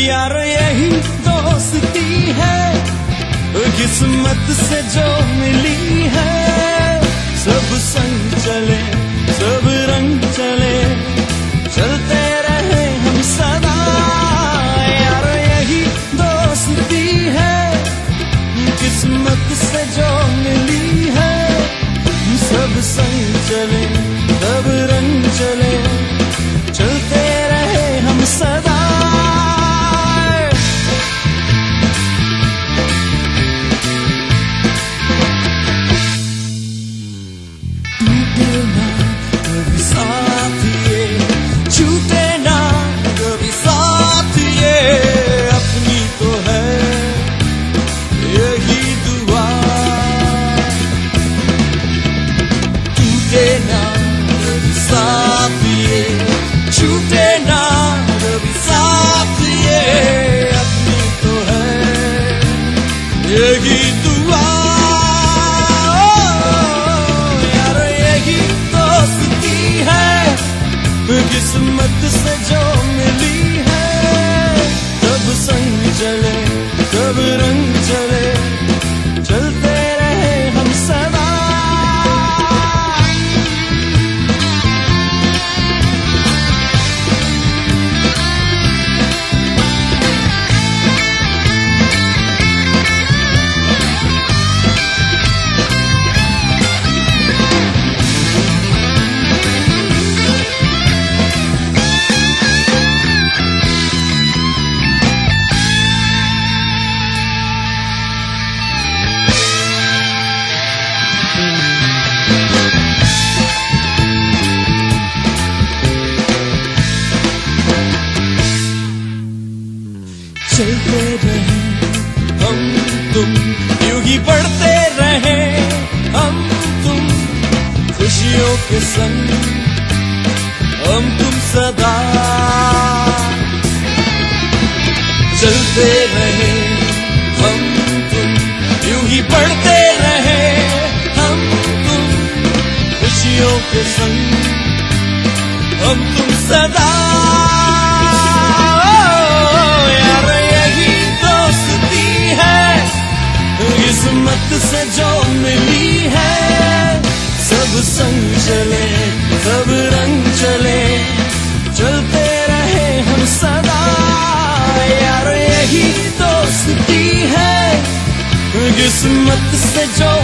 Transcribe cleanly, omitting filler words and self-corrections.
यार यही दोस्ती है, किस्मत से जो मिली है। सब संग चले, सब रंग चले, चलते रहे हम सदा। यार यही दोस्ती है, किस्मत से जो मिली है। सब संग चले, सब रंग चले, चलते रहे हम सदा। टूटे ना कभी साथ ये, छूटे ना कभी साथ ये, अपनी तो है यही दुआ। टूटे ना कभी साथ ये, छूटे ना कभी साथ ये, अपनी तो है यही दुआ। यार यही दोस्ती है, किस्मत से जो मिली है। सब संग चले, सब रंग चले, चलते रहे हम सदा। चलते रहे हम तुम, यूं ही बढ़ते रहे हम तुम, खुशियों के संग हम तुम सदा। चलते रहे हम तुम, यूं ही बढ़ते रहे हम तुम, खुशियों के संग हम तुम सदा। किस्मत से जो मिली है। सब संग चले, सब रंग चले, चलते रहे हम सदा। यार यही दोस्ती है, किस्मत से जो